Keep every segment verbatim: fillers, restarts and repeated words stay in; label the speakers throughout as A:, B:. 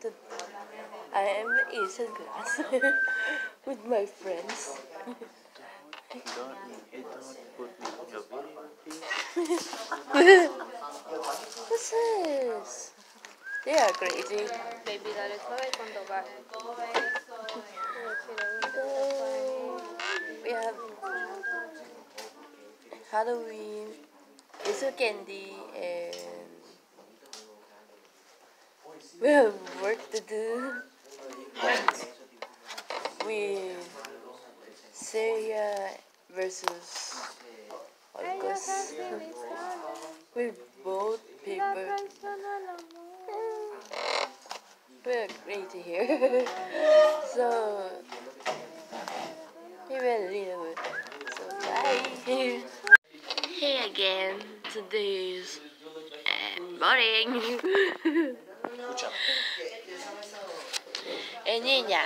A: to, I am in Asian class with my friends.
B: Don't, it don't put me in your video,
A: What's this? They are crazy.
C: Baby, dale suave cuando baje.
A: So, we have Halloween, little candy, and we have work to do with Syria versus August with both paper. We're crazy here. So we will read it. So bye. Hey again. Today is uh, boring. Eh niña.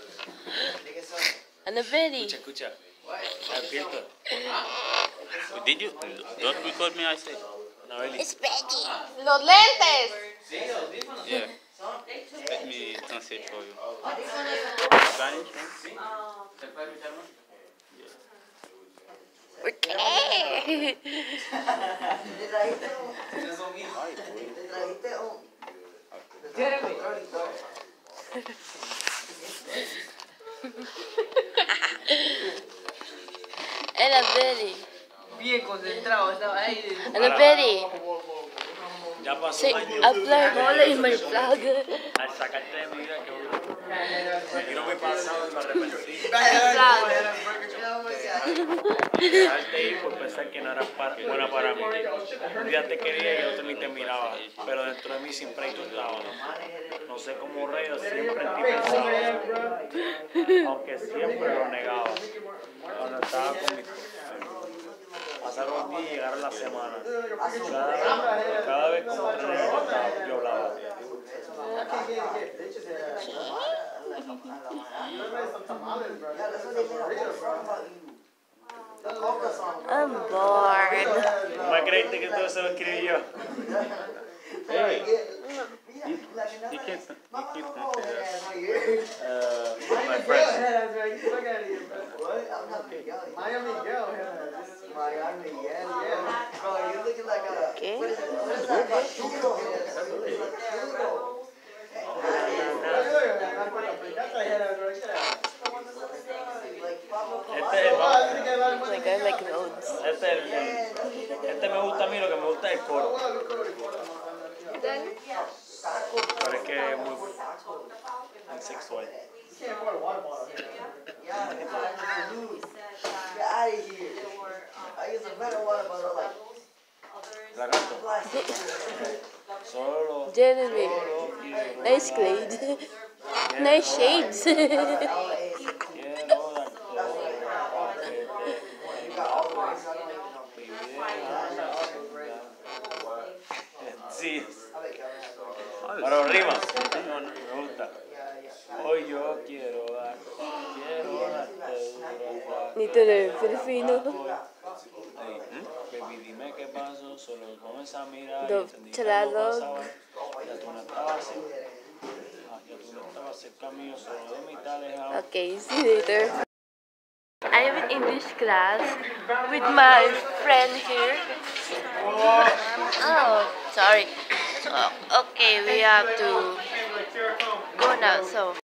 A: Annabelle.
B: Escucha, advierto. Did you don't record me? I said. No, really.
A: It's Peggy. Los lentes.
B: Yeah. Let me translate for you. Spanish, right?
A: Okay. Annabelle.
D: Bien concentrado, estaba ahí.
A: Annabelle.
B: Ya pasó.
A: Say, apply bola in my flag.
B: Al sacarte de mi vida que voy. Quiero mi pasado y me arrepentí. Dejarte ir por pensar que no eras para, buena para mí. Un día te quería y el otro ni te miraba. Pero dentro de mí siempre ahí tú estabas. No sé cómo reyes, siempre en ti pensaba. Aunque siempre lo negaba. Cuando estaba con mi pasaron los días y llegaron las semanas. Cada, cada vez como tres años yo hablaba.
A: I'm bored.
B: ¿No me creíste que todo eso lo escribí yo? Hey, you, you can't, you can't uh, my friend.
D: Miami girl. Miami, yeah, yeah. Bro, you're looking like a.
A: Okay.
D: What is it? What is that?
B: Este es, vamos,
A: Like I like notes.
B: este, es el, el- este me gusta a mí, lo que me gusta es el coro.
C: Dale.
B: Pero es que es muy, muy sexual.
D: Get out of here. I use a better water bottle, like.
B: La canto. Solo.
A: Jeremy.
B: Solo quiero
A: Nice glade. Nice shades.
B: quiero dar sí. Pero rima. No, no, me gusta. Hoy yo quiero dar. Quiero darte duro.
A: Nito de Filipino.
B: Ahí, baby, dime qué pasó, solo con esa mirada.
A: Do-
B: entendí que
A: chalado.
B: algo pasaba. Ya tú no estabas cerca. Ah, ya tú no estabas cerca mío, solo de mí te alejaba.
A: Okay, see you later. I am in English class with my friend here. Oh, sorry. Oh, okay, we have to go now. So